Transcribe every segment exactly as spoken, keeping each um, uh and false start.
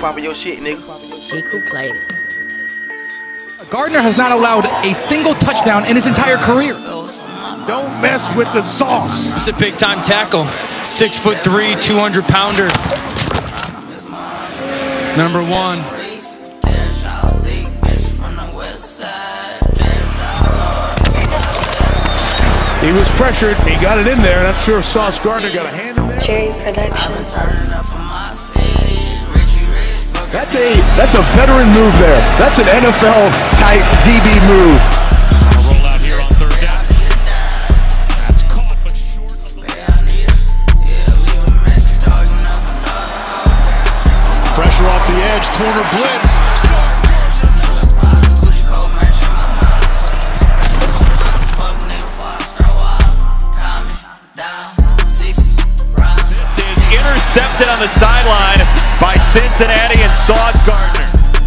popping your shit, nigga. G Q played it. Gardner has not allowed a single touchdown in his entire career. Don't mess with the sauce. It's a big time tackle. Six foot three, two hundred pounder. Number one. He was pressured. He got it in there. Not sure if Sauce Gardner got a hand in there. Cherry production. That's a that's a veteran move there. That's an N F L type D B move. Roll out here on third down. That's caught but short of the Pressure off the edge, corner blitz. This is intercepted on the sideline by Cincinnati and Sauce Gardner.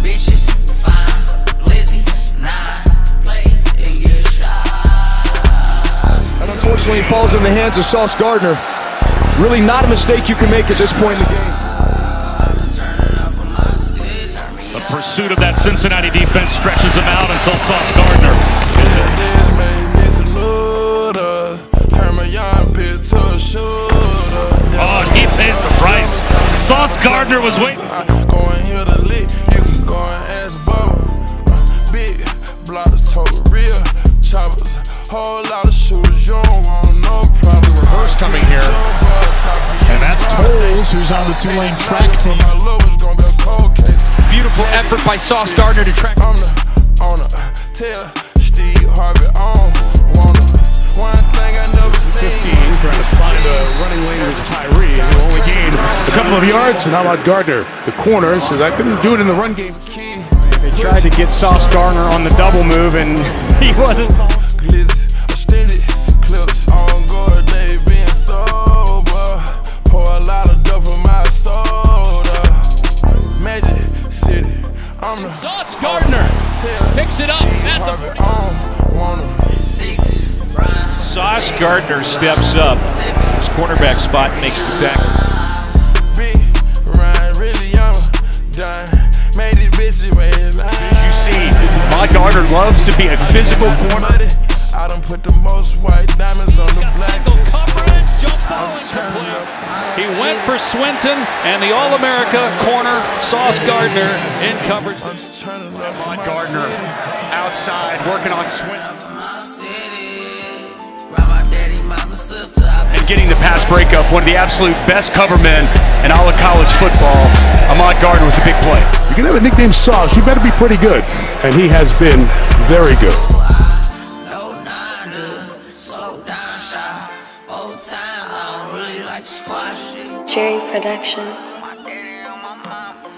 And unfortunately, he falls in the hands of Sauce Gardner. Really not a mistake you can make at this point in the game. The pursuit of that Cincinnati defense stretches him out until Sauce Gardner. Oh, he pays the price. Sauce Gardner was waiting. Go and hear the lick, you can go and ask Bubba. Big blocks, total real choppers. Whole lot of shooters, you don't want no problem. Reverse coming here. And that's Tolles, who's on the two-lane track team. Beautiful effort by Sauce Gardner to track. I'm the owner. Tell Steve Harvey on. Wanna. One thing I never seen. fifteen, trying to find a running lane with Tyree, and he only gained a couple of yards. And Ahmad Gardner, the corner, says I couldn't do it in the run game. They tried to get Sauce Gardner on the double move, and he wasn't. Glizzy, extended clips on guard, they being sober. Pour a lot of dope for my soda. Magic City, I'm the Sauce Gardner picks it up at the Sauce Gardner steps up. His cornerback spot makes the tackle. Big Ryan, really young, done. Made it busy way. As you see, Ahmad Gardner loves to be a physical corner. I done put the most white diamonds on the black. single coverage, jump ball incomplete. He went for Swinton and the All-America corner, Sauce Gardner in coverage. Ahmad Gardner outside working on Swinton. And getting the pass breakup, one of the absolute best cover men in all of college football. Ahmad Gardner with a big play. You can have a nickname Sauce, you better be pretty good. And he has been very good. Cherry production.